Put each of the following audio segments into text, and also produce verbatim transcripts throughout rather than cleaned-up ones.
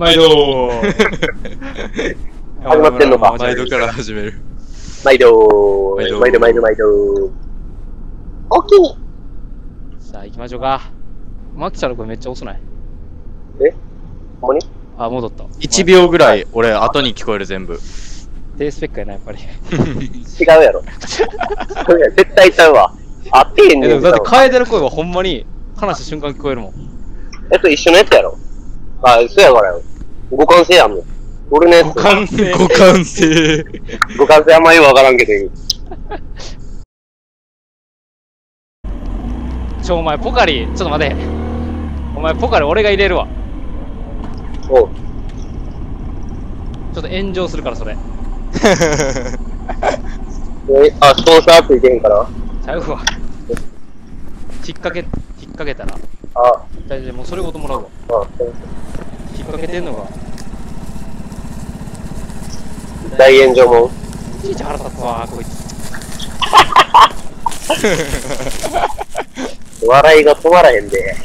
毎度始まってんのか。 毎度から始める。 毎度毎度毎度毎度毎度おきに。 さあ行きましょうか。マキちゃんの声めっちゃ遅ない？ え？ほんまに？ あ、戻った。 いちびょうぐらい俺後に聞こえる全部。 低スペックやなやっぱり。 違うやろ。絶対ちゃうわ。あってへんねん。 え、でもだって楓の声はほんまに話した瞬間聞こえるもん。 え、それ一緒のやつやろ。あ、そうやからよ。互換性あんの。俺のやつ。 互換性。 互換性。 互換性あんまりわからんけどいい。 ちょ、お前ポカリ、ちょっと待て。お前ポカリ俺が入れるわ。 おう。 ちょっと炎上するからそれ。 え、あ、スポンサーついてんから。 ちゃうわ。引っ掛け、引っ掛けたら。 あ、 大丈夫、もうそれごともらうわ。 あ、 引っ掛けてんのが。 大炎上もん。 いちいち腹立つわ、こいつ。 笑いが止まらへんで。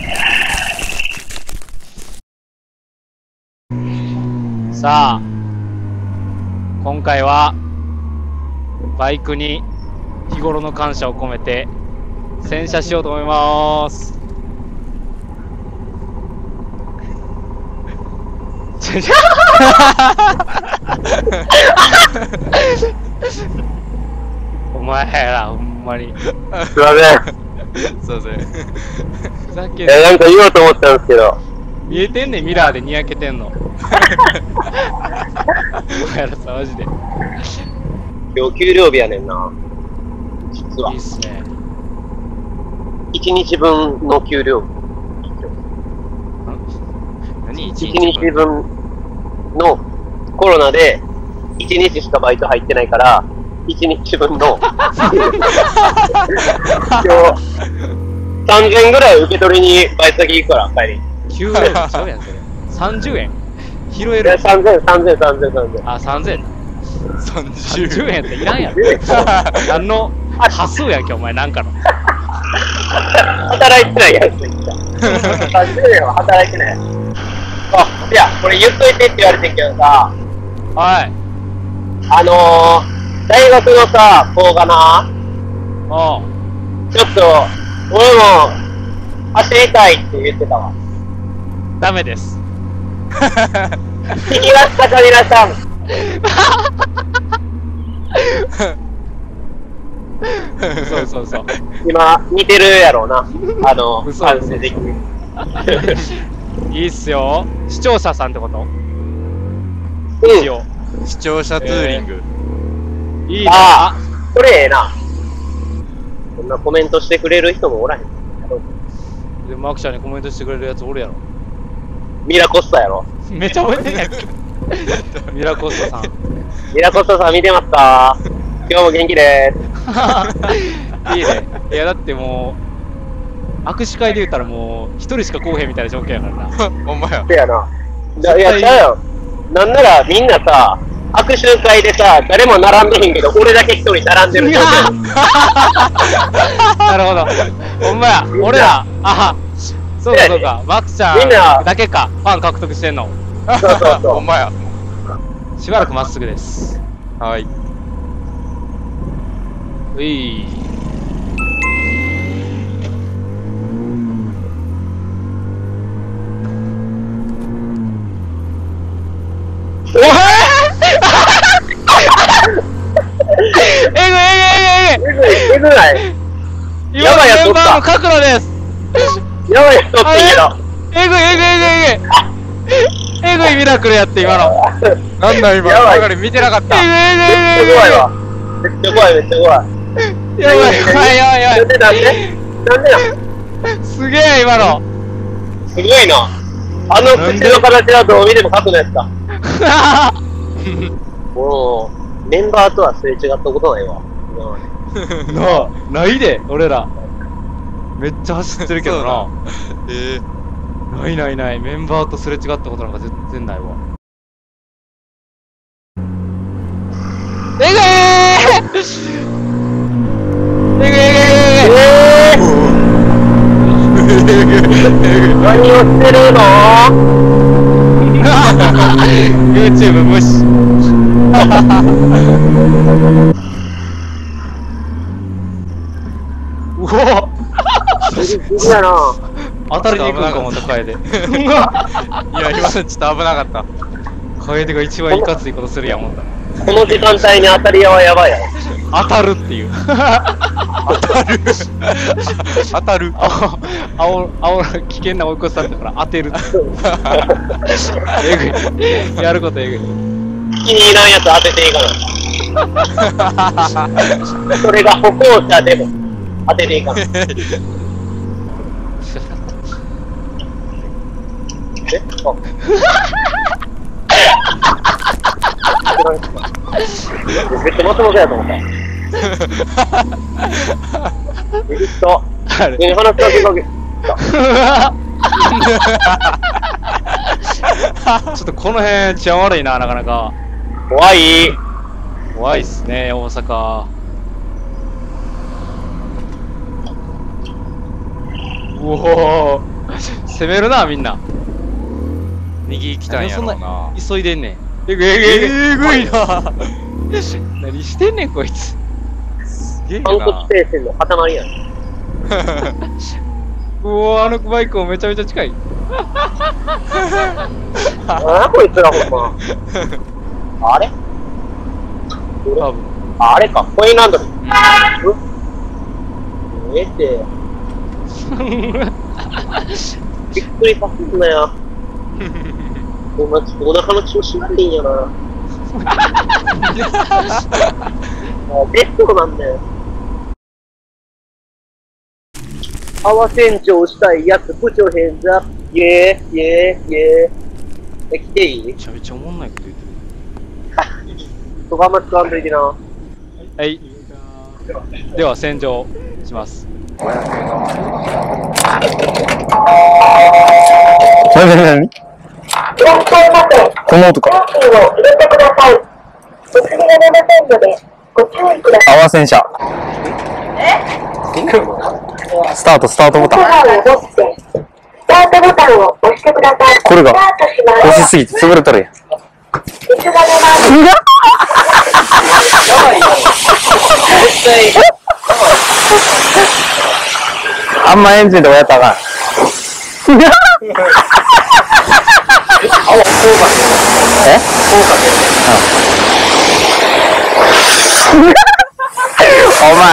さあ、今回はバイクに日頃の感謝を込めて洗車しようと思います。ちょちょお前らほんまにすいません。 そうですね。 ふざけんえ、なんか言おうと思ったんですけど。 見えてんねん、ミラーでにやけてんの。お前らさ、マジで今日給料日やねんな。実はいいっすね。 一日分の給料日。 何一日分のコロナで一日しかバイト入ってないから一日分の今日さんぜんえんぐらい受け取りにバイト先行くから帰り。 きゅうえんちゃうやんそれ。さんじゅうえん拾えいやる。 さんぜん、さんぜん、さんぜん、さんぜん。 あ、さんぜん。 さんさんじゅうじゅうえんっていらんやろ。何の端数やんけお前なんかの。 働いてないやつ言った。さんじゅうえんは働いてない。あ、いや、これ言っといてって言われてんけどさ、 はい。 あのー、大学のさ、子がな、 おう。 ちょっと、俺も走りたいって言ってたわ。 ダメです。 聞きましたか皆さん。 そうそうそう。 今、似てるやろうな。あの、 嘘感性的に。 いいっすよ。視聴者さんってこと？ うん一応。 視聴者ツーリング。 いいな。 ああ、これええな。こんなコメントしてくれる人もおらへん。 で、マークちゃんにコメントしてくれるやつおるやろ。 ミラコスタやろ。 めっちゃ覚えてんやんけ。ミラコスタさん。 ミラコスタさん見てますか？今日も元気でーす。 いいね。いやだってもう握手会で言ったらもう一人しか来おへんみたいな条件やからな。 ほんまや。 せやな。いや、ちゃうよ。なんならみんなさ、握手会でさ、誰も並んでへんけど、俺だけ一人並んでる状況。 なるほど。ほんまや。俺ら、あ、そうかそうか。マクちゃんみんなだけか。ファン獲得してんの。 そうそうそほんまや。 しばらくまっすぐです。 はい。 うい。 う。おへえぐいえぐいえぐいえぐい。 えぐい、えぐない。 今やばいやつおったのメンバーの角度です。 やばいやつおってんけど。 えぐいえぐいえぐいえぐい。えぐいミラクルやって今の。 なんだ今、 やばい流れ見てなかった。 えぐいえめっちゃぐいえぐい。 怖いわ。めっちゃ怖い、めっちゃ怖い。 やばいやばいやばいやばなんでなんでなんでなんい。すげえ今の。 すごいな。あの口の形はどう見ても角のやつだ。もう、メンバーとはすれ違ったことないわ。 なあ、ないで、俺ら。めっちゃ走ってるけどな。 ええ。 ないないない。メンバーとすれ違ったことなんか全然ないわ。えぐいーえぐいえぐいえぐいええー、何をしてるの？ YouTube 無視。うおいやな。 当たりに行くんかも、高いで。 いや、今のちょっと危なかった。 楓が一番いかついことするやん、ほんだら。 この時間帯に当たり屋はやばいやろ。 当たるっていう。 当たる当たるあお、あお、危険な追い越しされたから当てる。えぐい。やることえぐい。 気に入らんやつ当てていかない。それが歩行者でも当てていかない。えあめっちゃまともだやと思った。えっと、ね、話しかけかけ。 ちょっとこの辺治安悪いな、なかなか。 怖い。 怖いっすね、大阪。うおー、攻めるな、みんな。 右来たんやろうな。 急いでんねん。えぐいえぐいえぐいな。 何してんねん、こいつ。 すげえ韓国な。 聖戦の塊やん。 うおー、あのバイクもめちゃめちゃ近い。 あこいつらほんま。あれ多分。 あれか、コインランドリー。ええって。びっくりさせんなよ。お前、お腹の調子悪いんやな。もうベッドなんだよ。泡洗浄したいやつ、部長変座。イェーイ、イェーイ、イェーイ。え、来ていい？ めちゃめちゃおもんないこと言ってる。 そこあんま使わんといてな。 はい。では、洗浄します。 なになになにこの音か。泡洗車。スタート、スタートボタン。これが押しすぎて潰れとるやん。あんまエンジンとかやったらあかん。え？お前。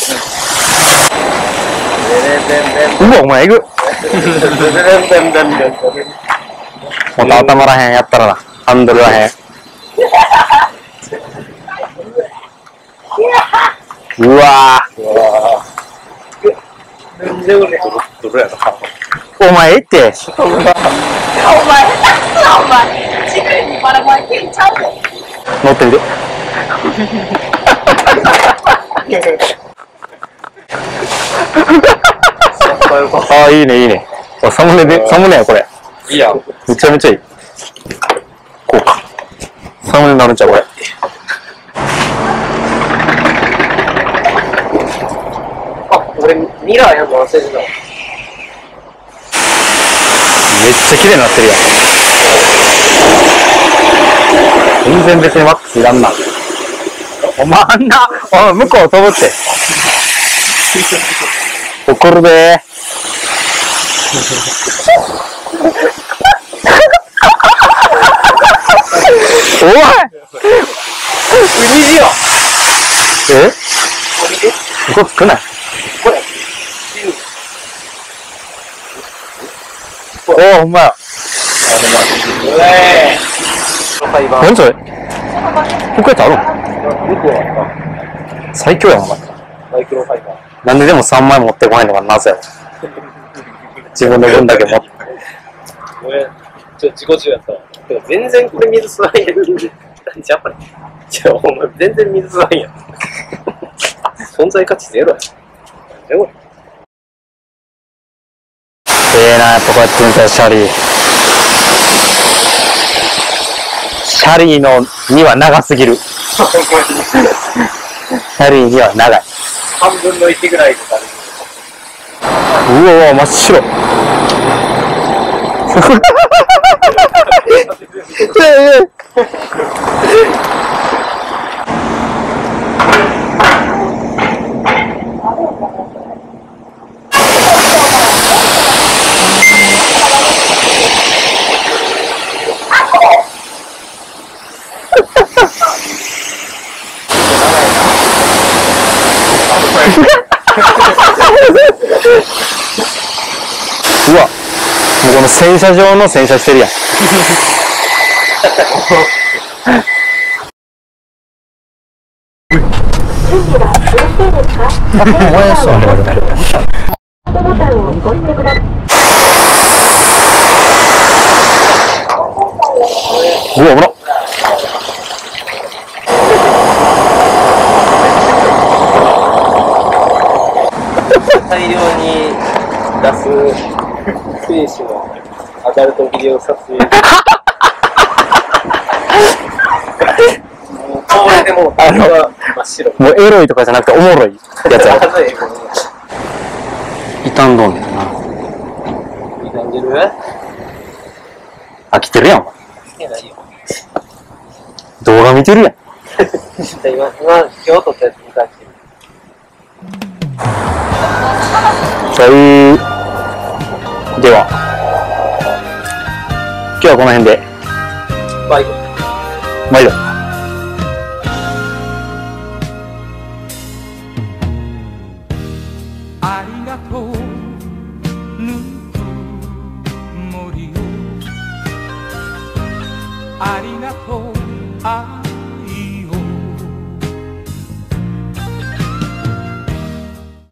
うわ、お前えぐ。もっと頭らへんやったらな。ハンドルらへん。うわぁ。お前ええって。 お前、下手くそな、お前。地面にばらまいてんちゃうで。 乗ってみて。ああ、いいね、いいね。サムネで、サムネや、これ。 いいや。 めちゃめちゃいい。こうか。サムネになるんちゃう、これ。 あ、俺、ミラーやんの忘れてたわ。 めっちゃ綺麗になってるやん。全然別にマックスいらんな。お前あんな、おい、向こう飛ぶって。怒るでー。おい虹よ。 えここ少ない。 これ。 おお、ほんまや。何それ？ここやったらあるん？最強やん、お前。 マイクロファイバー。 なんででもさんまい持ってこないのがなぜやろ。自分の分だけ持って。 俺、ちょ、自己中やったわ。全然これ水吸わんやん。なんじゃこれ。じゃあ、お前全然水吸わんやん。存在価値ゼロやん。なんじゃこれ。 ええな、やっぱこうやって見たらシャリー。シャリーのには長すぎる。シャリーには長い。 半分のいちぐらいとかで。 うわうわ、真っ白。 うわ、もうこの洗車場の洗車してるやん。うわ、ほら。 大量に出す兵士のアダルトビデオ撮影。もうこれでもうあれは真っ白。 もうエロいとかじゃなくておもろいやつやろ。傷んどんねんな。 傷んでる？ 飽きてるやん。 来てないよ。 動画見てるやん。 今、今、今日撮ったやつ見たって。 はい。では、今日はこの辺で。 バイバイ。 毎度。 ありがとうぬくもりをありがとうあ